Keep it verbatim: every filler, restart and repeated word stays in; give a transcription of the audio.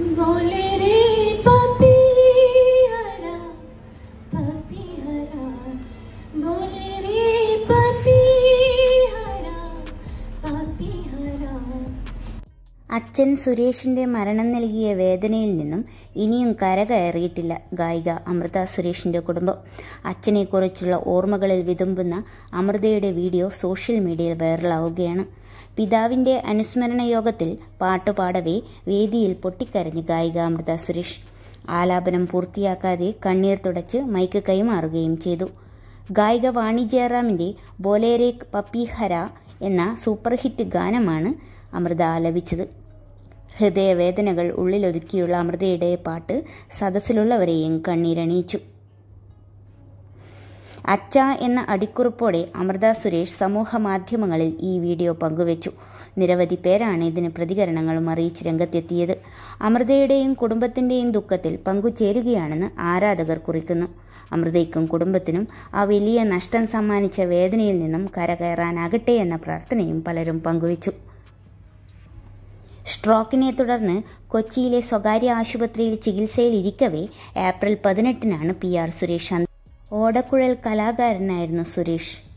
बोले रे पपी हरा पपी हरा बोले रे पपी हरा पपी हरा. അച്ഛൻ സുരേഷിൻ്റെ മരണം നൽകിയ വേദനയിൽ നിന്നും ഇനിയും കരകയറിയിട്ടില്ല ഗായിക അമൃത സുരേഷിൻ്റെ കുടുംബം. അച്ഛനെക്കുറിച്ചുള്ള ഓർമ്മകളിൽ വിതുമ്പുന്ന അമൃതയുടെ വീഡിയോ സോഷ്യൽ മീഡിയയിൽ വൈറലാവുകയാണ്. പിതാവിൻ്റെ അനുസ്മരണ യോഗത്തിൽ പാട്ടുപാടവേ വേദിയിൽ പൊട്ടിക്കരഞ്ഞ് ഗായിക അമൃത സുരേഷ്. ആലാപനം പൂർത്തിയാക്കാതെ കണ്ണീർ തുടച്ച് മൈക്ക് കൈമാറുകയും ചെയ്തു. ഗായിക വാണി ജയറാമിൻ്റെ ബോലേരെ പപ്പി ഹര എന്ന സൂപ്പർ ഹിറ്റ് ഗാനമാണ് അമൃത ആലപിച്ചത്. ഹൃദയവേദനകൾ ഉള്ളിലൊതുക്കിയുള്ള അമൃതയുടെ പാട്ട് സദസ്സിലുള്ളവരെയും കണ്ണീരണിയിച്ചു. അച്ഛ എന്ന അടിക്കുറിപ്പോടെ അമൃത സുരേഷ് സമൂഹ മാധ്യമങ്ങളിൽ ഈ വീഡിയോ പങ്കുവച്ചു. നിരവധി പേരാണ് ഇതിന് പ്രതികരണങ്ങളും അറിയിച്ച് രംഗത്തെത്തിയത്. അമൃതയുടെയും കുടുംബത്തിൻ്റെയും ദുഃഖത്തിൽ പങ്കുചേരുകയാണെന്ന് ആരാധകർ കുറിക്കുന്നു. അമൃതയ്ക്കും കുടുംബത്തിനും ആ വലിയ നഷ്ടം സമ്മാനിച്ച വേദനയിൽ നിന്നും കരകയറാനാകട്ടെ എന്ന പ്രാർത്ഥനയും പലരും പങ്കുവച്ചു. സ്ട്രോക്കിനെ തുടർന്ന് കൊച്ചിയിലെ സ്വകാര്യ ആശുപത്രിയിൽ ചികിത്സയിലിരിക്കവേ ഏപ്രിൽ പതിനെട്ടിനാണ് പി ആർ സുരേഷ്. ഓടക്കുഴൽ കലാകാരനായിരുന്നു സുരേഷ്.